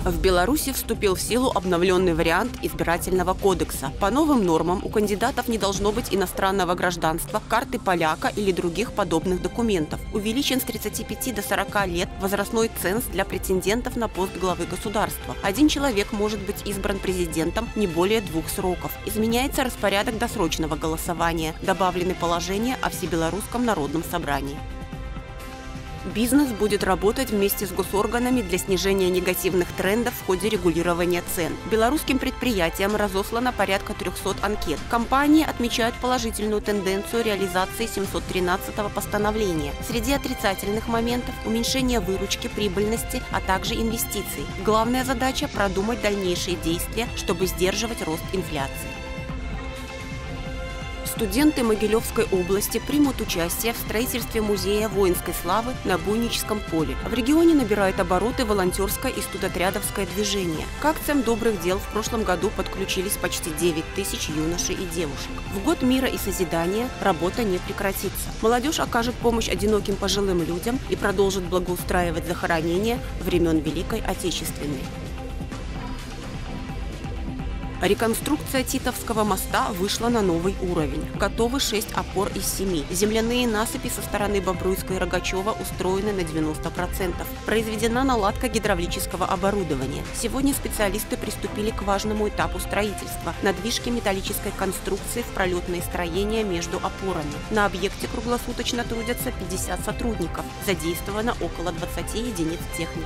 В Беларуси вступил в силу обновленный вариант избирательного кодекса. По новым нормам у кандидатов не должно быть иностранного гражданства, карты поляка или других подобных документов. Увеличен с 35 до 40 лет возрастной ценз для претендентов на пост главы государства. Один человек может быть избран президентом не более 2 сроков. Изменяется распорядок досрочного голосования. Добавлены положения о Всебелорусском народном собрании. Бизнес будет работать вместе с госорганами для снижения негативных трендов в ходе регулирования цен. Белорусским предприятиям разослано порядка 300 анкет. Компании отмечают положительную тенденцию реализации 713-го постановления. Среди отрицательных моментов – уменьшение выручки, прибыльности, а также инвестиций. Главная задача – продумать дальнейшие действия, чтобы сдерживать рост инфляции. Студенты Могилевской области примут участие в строительстве музея воинской славы на Буйническом поле. В регионе набирает обороты волонтерское и студотрядовское движение. К акциям добрых дел в прошлом году подключились почти 9 тысяч юношей и девушек. В год мира и созидания работа не прекратится. Молодежь окажет помощь одиноким пожилым людям и продолжит благоустраивать захоронения времен Великой Отечественной. Реконструкция Титовского моста вышла на новый уровень. Готовы 6 опор из 7. Земляные насыпи со стороны Бобруйска и Рогачева устроены на 90%. Произведена наладка гидравлического оборудования. Сегодня специалисты приступили к важному этапу строительства – надвижке металлической конструкции в пролетные строения между опорами. На объекте круглосуточно трудятся 50 сотрудников. Задействовано около 20 единиц техники.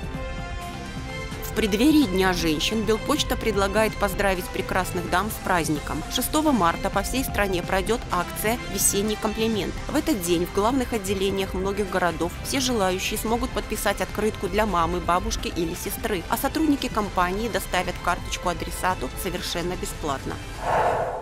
В преддверии Дня женщин Белпочта предлагает поздравить прекрасных дам с праздником. 6 марта по всей стране пройдет акция «Весенний комплимент». В этот день в главных отделениях многих городов все желающие смогут подписать открытку для мамы, бабушки или сестры, а сотрудники компании доставят карточку адресату совершенно бесплатно.